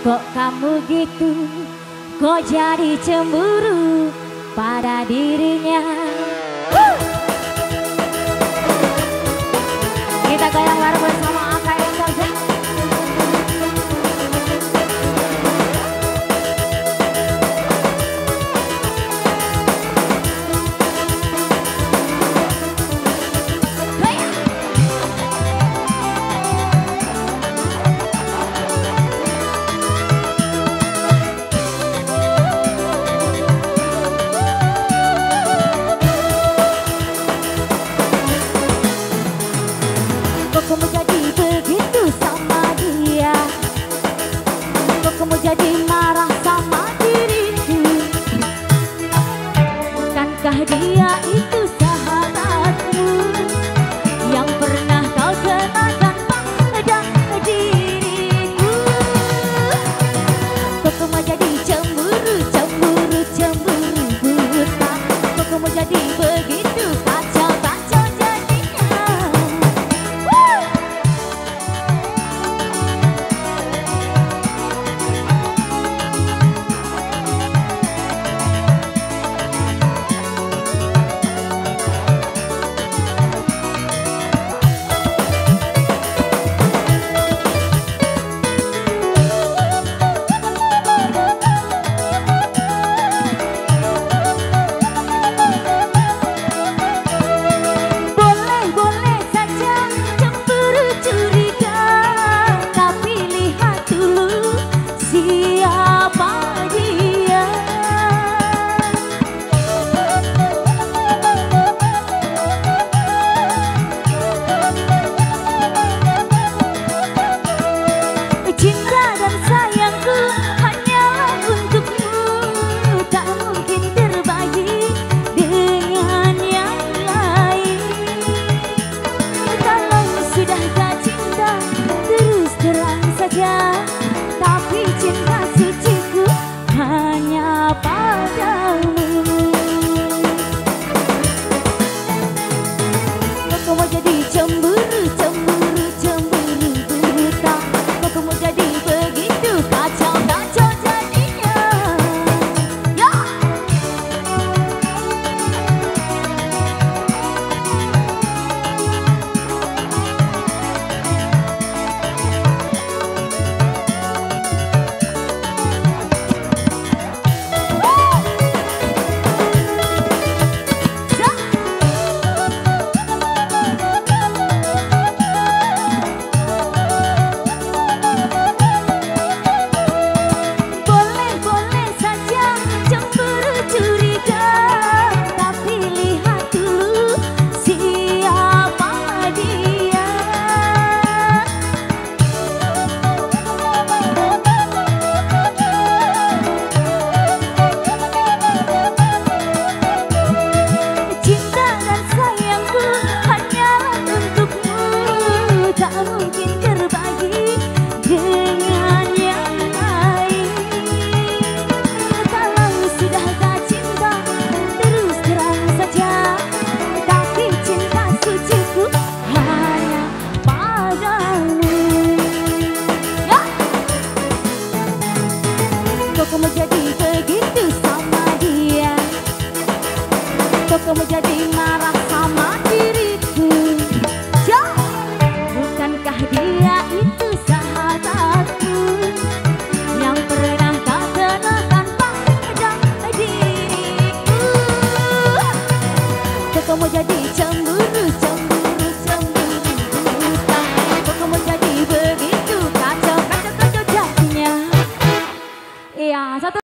Kok kamu gitu, kok jadi cemburu pada dirinya. Kita goyang bareng bersama AKM saja. Kok kamu jadi begitu sama dia? Kok kamu jadi marah sama diriku? Bukankah dia itu sahabatmu yang pernah kau kenakan pada diriku? Kok kamu jadi cemburu, cemburu, cemburu buta? Kok kamu jadi begitu kacau, kacau jadinya? Cinta dan sayangku hanyalah untukmu, tak mungkin terbagi dengan yang lain. Kalau sudah tak cinta, terus terang saja, tapi cinta suciku hanya padamu. Kok kamu jadi cemburu, cemburu, cemburu buta? Kok kamu jadi begitu kacau, kacau jadinya? Ya! Boleh-boleh saja cemburu curiga, tapi lihat dulu siapa dia. Cinta dan sayangku hanyalah untukmu, tak mungkin terbagi dengan yang lain. Kalau sudah tak cinta, terus terang saja, tapi cinta suciku hanya padamu. Ya! Kok kamu jadi begitu sama dia? Kok kamu jadi marah sama diriku? Ya! Bukankah dia itu sahabatku yang pernah kau kenakan pada diriku? Kok kamu jadi cemburu,